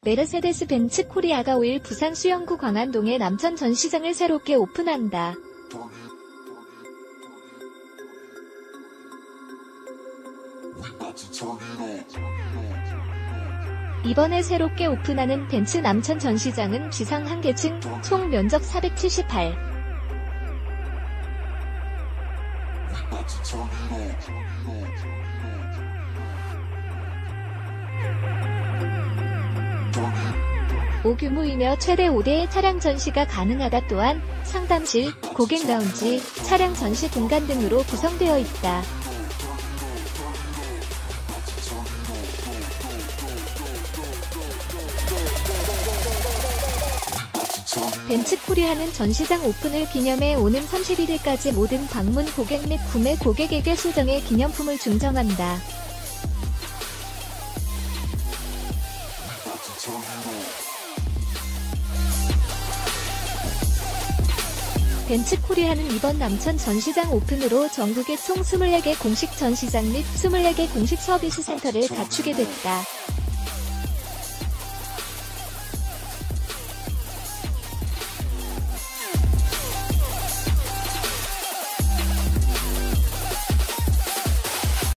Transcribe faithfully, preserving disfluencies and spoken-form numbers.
메르세데스 벤츠 코리아가 오일 부산 수영구 광안동의 남천 전시장을 새롭게 오픈한다. 이번에 새롭게 오픈하는 벤츠 남천 전시장은 지상 한 개층, 총 면적 사백칠십팔. 오 규모이며 최대 오 대의 차량 전시가 가능하다. 또한 상담실, 고객 라운지, 차량 전시 공간 등으로 구성되어 있다. 벤츠 코리아는 전시장 오픈을 기념해 오는 삼십일 일까지 모든 방문 고객 및 구매 고객에게 소정의 기념품을 증정한다. 벤츠 코리아는 이번 남천 전시장 오픈으로 전국에 총 이십사 개 공식 전시장 및 이십사 개 공식 서비스 센터를 갖추게 됐다.